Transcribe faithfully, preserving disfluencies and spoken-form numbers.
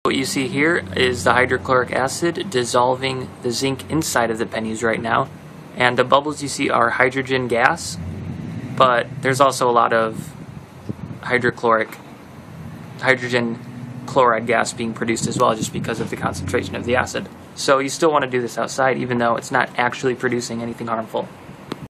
What you see here is the hydrochloric acid dissolving the zinc inside of the pennies right now. And the bubbles you see are hydrogen gas, but there's also a lot of hydrochloric, hydrogen chloride gas being produced as well, just because of the concentration of the acid. So you still want to do this outside, even though it's not actually producing anything harmful.